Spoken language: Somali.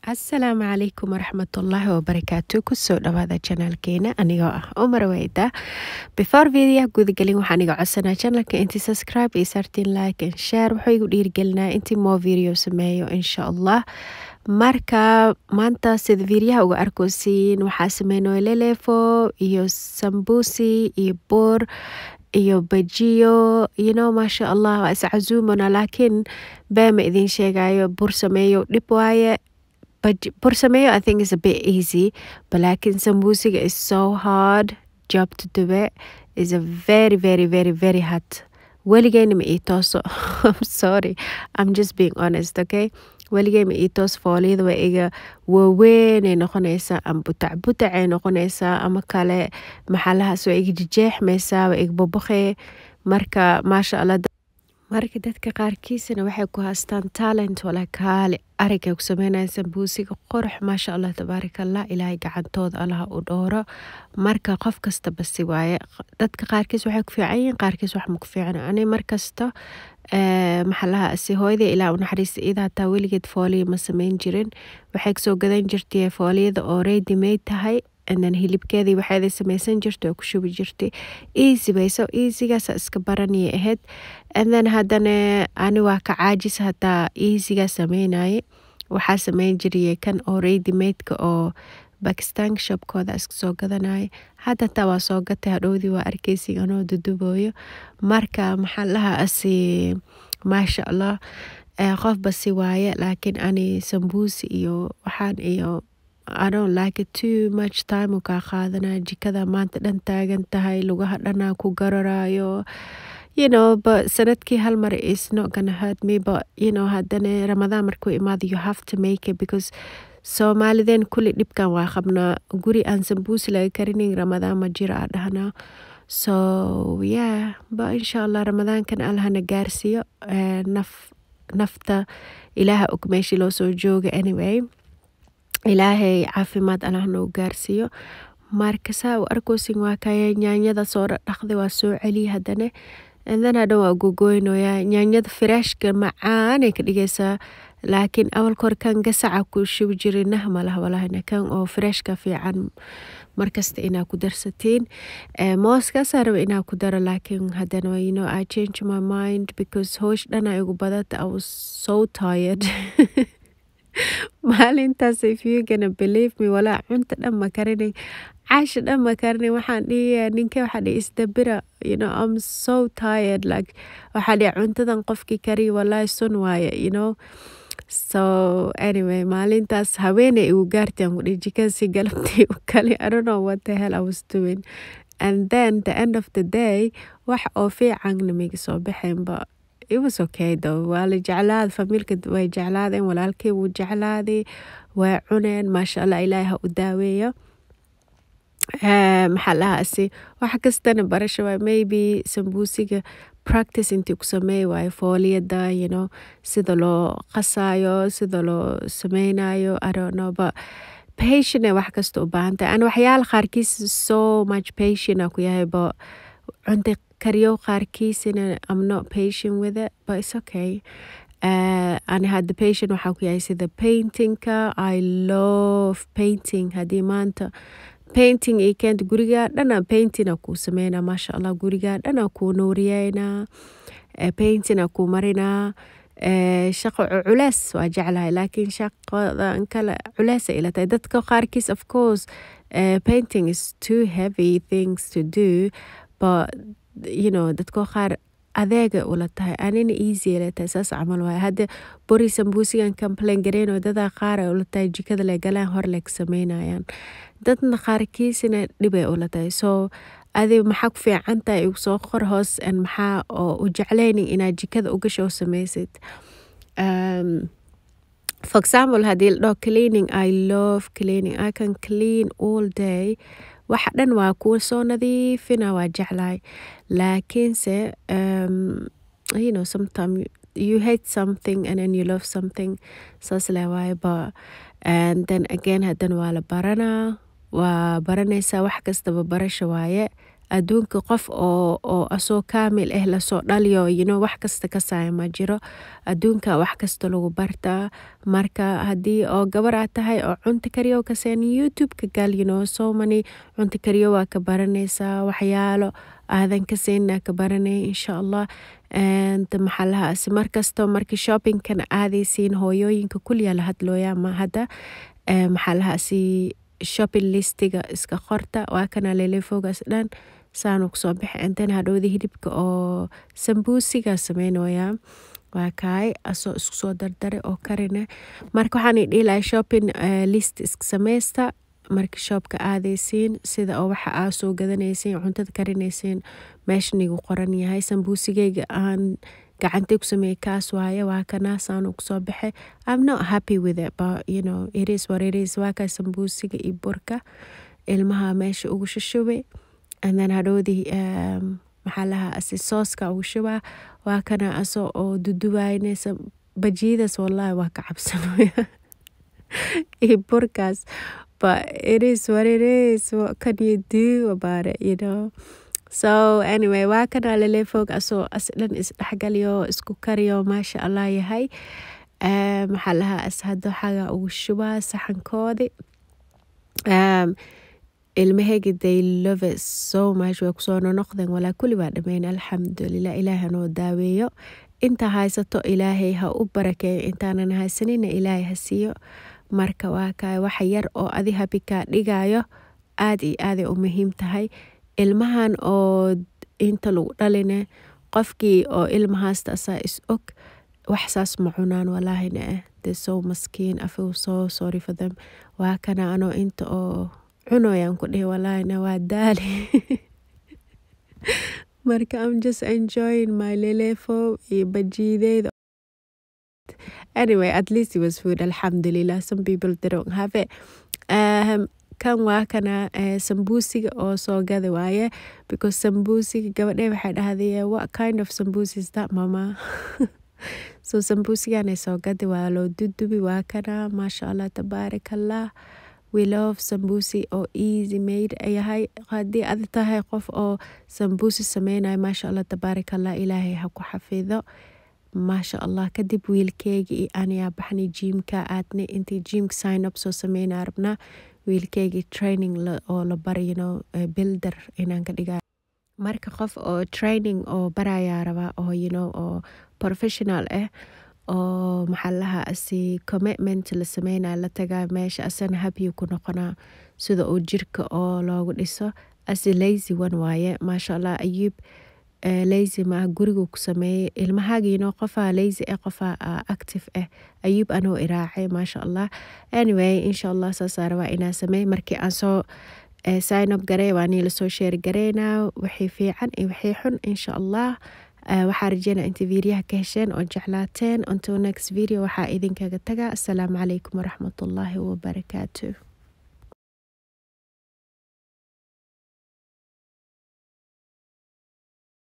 asalaamu calaykum waraxmatullaahi wabarakaatu kusoo dhawaada janaalkeena anigoo ah Umar Weyda. Before video gudagelin waxaan iga codsanaa janalka intii subscribe iyo sartin like and share wuxuu igu dhiirigelinaa intii more video sameeyo insha Allah. Marka maanta sida videoha uga arkosiin waxaa sameynooy lelefo iyo sambusi iyo bur iyo bajiyo masha Allah waa iscazuumana laakiin beema idin sheegayo bur sameeyo dhib waaye. Bur sameeyo I think is a bit easy, but laakiin sambusiga is so hard job to do it. Is a very hard. Weligeyna ma ii tooso. I'm sorry. I'm just being honest, okay? Weligey ma ii toos fooliyada waa iga waaweyn ay noqonaysaa ama butac ay noqonaysaa ama kale maxalahaas waa iga jeexmaysaa waa iga boboqee marka maasha Allah. Marka dadka qaarkiisana waxay ku haastaan talent wala kaali aragay ku sameynayaan sambusiga qurux maasha Allah tabaarakallah ilaahay gacantooda Allah u dhooro marka qof kasta basi waaye dadka qaarkiis waxay ku fiican yihiin qaarkiis wax ma ku fiican ani markasta maxalaha si hooyada ilaa u naxariis ida taa weligeed fooliya ma sameyn jirin waxay soo gadan jirtay fooliyada oo ready made tahay and then hilibkeedii waxay sameysan jirtay oo ku shubi jirtay easy way so easy gaas iska baranay ahayd and then hadana ani waa ka caajis hata easy gaas sameynay waxa sameyn jiray kan oo ready made ka oo Pakistan shop kooda iska soo gadanay hada taa waa soo gatay hadhoodii waa arkaysi anoo dudubooyo marka maxalaha asi maasha Allah qof basi waaye laakiin ani sambusi iyo waxaan iyo I don't like it too much time u ka qaadana jikada maanta dhan taagan tahay lugaha dhana ku gararayo but sanadkii hal mar is not gonna hurt me but hadana Ramadan markuu imaado you have to make it because Soomaalideen kulli dhibkan waa qabnaa guri aan sambusi laga karinin Ramadan ma jira dhahna so yeah but inshallah Ramadan kan Allahna gaarsiyo nafta ilaaha og meeshii loo soo jooga anyway ilaahay caafimaad Allahna u gaarsiyo marka saa u arkoosin waa kaya nyaanyada soo dhaqday waa soo celi hadana and then hadhow waa gogoynoya nyaanyada freshka macaan ay ka dhigaysaa laakiin awal kor kan gasaca ku shubi jiray nahma lah walahna kan oo freshka fiican markasta inaa ku darsatiin mooska saraba inaa ku daro laakiin hadana I changed my mind because hoosh dhana igu badata I was so tired maalintaas if you gonna believe me wala cunta dhan ma karinin caasha dhan ma karinin waxaan dhihi ninka waxaa dhihi isdabira I'm so tired like waxaa dhihi cuntadan qofkii kari wallahi sun waaye so anyway maalintaas haweeney igu gaartay aan ku dhihi jikasi galabtii u kali I don't know what the hell I was doing and then the end of the day wax oo fiican namiga soo baxeen ba it was okay though waa la jeclaad familka way jeclaadeen walaalkay wuu jeclaaday way cuneen maasha Allah ilaahay ha u daaweeyo maxalahaasi wax kastana barasho waa maybe sambusiga practice intii ku sameey waayo fooliyada sida loo qasayo sida loo sameynayo I don't know but patient wax kasta u baahan tahay waxyaalo qaarkiis so much patient ku yahay but cunta kariyo qaarkiisina I'm not patient with it but it's okay I had the patient waxaa ku yahay sida paintingka I love painting haddii maanta painting ay keento guriga dhana painting ku sameynaa maasha Allah guriga dhana ku nuuriyayna painting ku marina shaqo culays waa jeclahay laakiin shaqada kale culays ay leedahay dadka qaarkiis of course painting is too heavy things to do but dadka qaar adeega ula tahay anina easy la tahay saas camal waa hada buri sambusigan complain gareeno dada qaar ula tahay jikada la galaan hor la sameynayaan dadna qaarkiisina dhibay ula tahay so adi maxaa ku fiican tahay igu soo qor hoos and maxaa oo u jeclaynin inaad jikada uga soo sameysid for example hadii la cleaning I love cleaning I can clean all day waxa dhan waa kuwa soo nadiifina waa jeclahay laakiinse sometimes you hate something and then you love something saas la waaye but and then again hadan waa la baranaa waa baranaysaa wax kastaba barasho waaye adduunka qof oo asoo kaamil lasoo dhaliyo wax kasta kasaya ma jiro. Adduunka wax kasta lagu bartaa. Marka haddii oo gabar aad tahay oo cunto kariyo kaseen YouTube ka gal so many cunto kariyo waa ka baranaysaa waxyaalo aadan kaseenna ka baranay insha Allah. And maxallahaas markasto markii shopping kan aadaysiin hooyooyinka kulliya la hadlooya ma hadda maxallahaasi shopping listiga iska qorta waa kana lelefogas dhan saanu kusoo bixi intan hadhowdi hilibka oo sambuusiga sameynooya waa kaay asoo isku soo dardare oo karine. Marka waxaan dhihi lahaa shopping list iska sameysta markii shopka aadaysiin sida oo waxa aa soo gadanaysiin cuntada karinaysiin meeshan igu qoran yahay. Sambuusigayga aan gacantay ku sameeyay kaas waaye waa kana saanu kusoo bixi. I'm not happy with it but it is what it is. Waa kaay sambuusiga iyo burka ilmaha meesha ugu shubay and then hadhowdi maxallahaasi sooska ugu shubaa waa kana asoo oo duduwaynaysa bajiidas wallahi waa ka cabsanaya iyo burkaas. But it is what it is. What can you do about it, So anyway, waa kana lelefoog asoo aslan isdhexgaliyo isku kariyo maasha Allah yahay. Maxallahaas hadda xaga ugu shubaa saxankoodi. Ilmahayga they love it so much. Way kusoo noqdeen walaa kulli waa dhameyn alxamdulillah. Ilaahay noo daaweeyo. Inta haysato ilaahay ha u barakeeyo intaanan haysanina ilaahay ha siiyo. Marka waa kaay wax yar oo adi happy ka dhigayo aad iyo aad u muhiim tahay. Ilmahan oo inta lagu dhaline qofkii oo ilmahaasta asaa is og wax saas ma cunaan walaahina they're so maskiin. I feel so sorry for them. Waa kana anoo inta oo cunoyaan ku dhihi walaahina waa daali. Marka I'm just enjoying my lelefo iyo bajiideyda. Anyway, at least it was food, alhamdulillah. Some people they don't have it. Kan waa kana sambuusiga oo soo gada waaye because sambuusiga gabadhay waxay dhahday what kind of sambuus is that mama? So sambuusigan soo gada waa loo dudubi waa kana masha Allah tabarakallah. We love sambuusi oo easy made yahay. Haddii aad tahay qof oo sambuusi sameynay masha Allah tabarakallah ilaahay ha ku xafido. Masha Allah kadib wiilkayga iyo aniga baxnay gymka aadnay intii gymka sign up soo sameynaa rabnaa wiilkayga training oo la baro builder inaan ka dhigaa. Marka qof oo training oo baraya raba oo oo professional oo maxallahaasi commitment la sameynaa la tagaa meesha asana happy ku noqonaa sida oo jirka oo loogu dhiso. Asi lazy one waaye masha Allah Ayub lazy ma gurigu ku sameeyay ilmahaaga qofa lazy qofa active Ayub anoo iraacay masha Allah. Anyway insha Allah saasara inaa sameey markii aan soo sign up garay waan la soo share gareynaa wixii fiican iyo wixii xun insha Allah. waxaa rajeynaa inta videoha ka hesheen oo jeclaateen. Until next video waxaa idinkaga tagaa. Assalaamu calaykum waraxmatullaahi wabarakaatuh.